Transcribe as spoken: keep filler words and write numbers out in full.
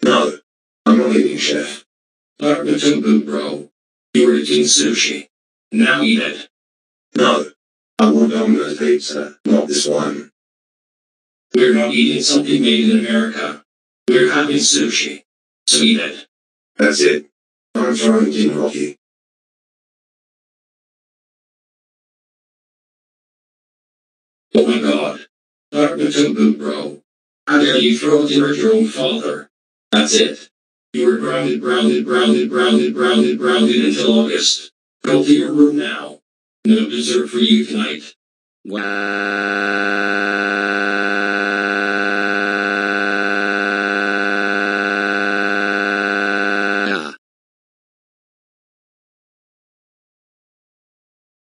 No. I'm not eating, Chef. Alright, Motobug, bro. You're eating sushi. Now eat it. No. I want Domino's pizza, not this one. We're not eating something made in America. We're having sushi. So eat it. That's it. I'm trying to Rocky. Oh my god. Alright, Motobug, bro. How dare you throw a dinner at your own father? That's it. You are grounded, grounded, grounded, grounded, grounded, grounded until August. Go to your room now. No dessert for you tonight. Wow.